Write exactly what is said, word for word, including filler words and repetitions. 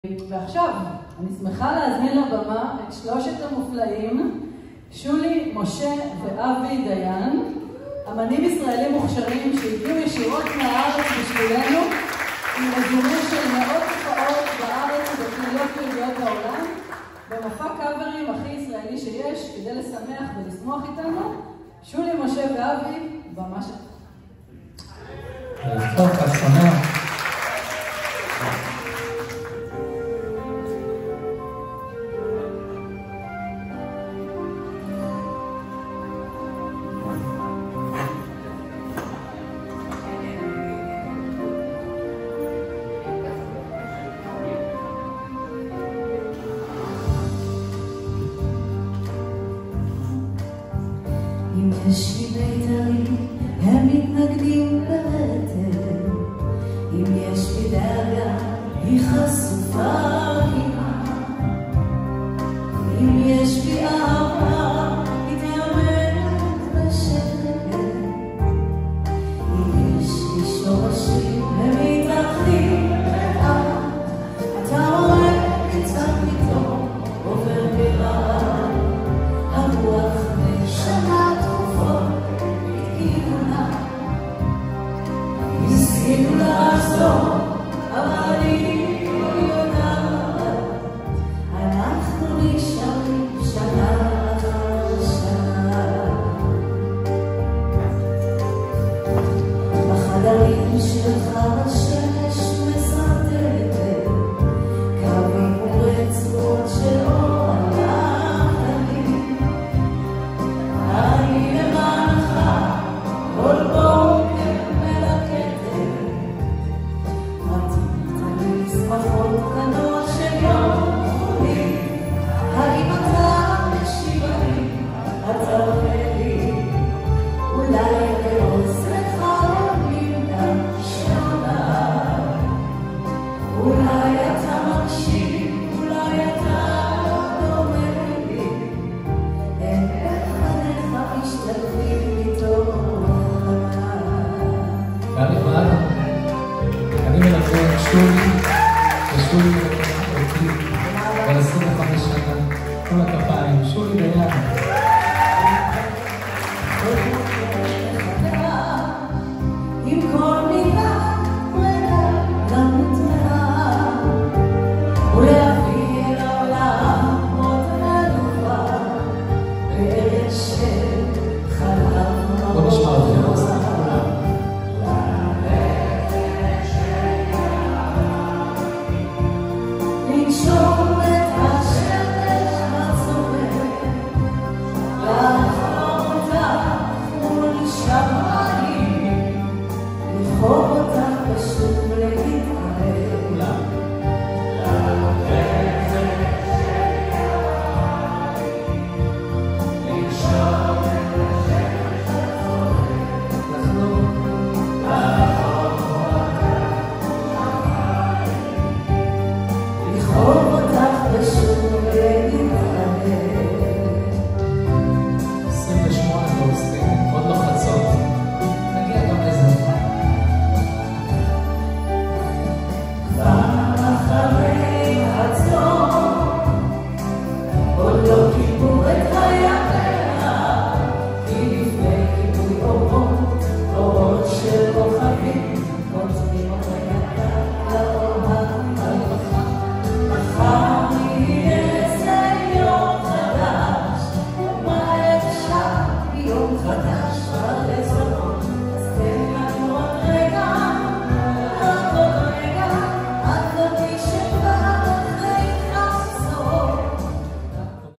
ועכשיו, אני שמחה להזמין לבמה את שלושת המופלאים, שולי, משה ואבי דיין, אמנים ישראלים מוכשרים שהגיעו ישירות מהארץ בשבילנו, עם אזורים של מאות הופעות בארץ ובקהילות יהודיות העולם, במופע קאברים הכי ישראלי שיש, כדי לשמח ולשמוח איתנו. שולי, משה ואבי, במה שלך. טוב, אז שמח. אם יש לי בית"רים, הם מתנגדים ברטל. אם יש לי דאגה, היא חשופה כמעט. אם יש לי אהבה, היא תאמנת בשקט. אם יש לי שורשים, הם מתאחדים לאט. אתה רואה קצת פתאום עובר ברעב. הרוח נשמה תרופות מכיוונה, ניסינו לעזור, אבל היא לא יודעת. אנחנו נשארים שנה אחר שנה בחדרים שלך. השמש מסרטטת קווים ורצועות של אור. אני למענך כל בוקר מלקטת, מתאים תמיד שמחות קטנות של יום חולי. האם אתה משיב לי, אתה עונה לי, אולי באוזנך מילה שונה. אולי אתה מקשיב, אולי אתה לא אומר לי, גם לבד, אני מלווה את שולי, ושולי אותי, על עשרים וחמש שנה, כל הכפיים, שולי דיין. עם כל מילה רגע למוטרה, ולהביא אל העולם עוד אלופה, בארץ של חלב. בוא נשמע אותך. לנשום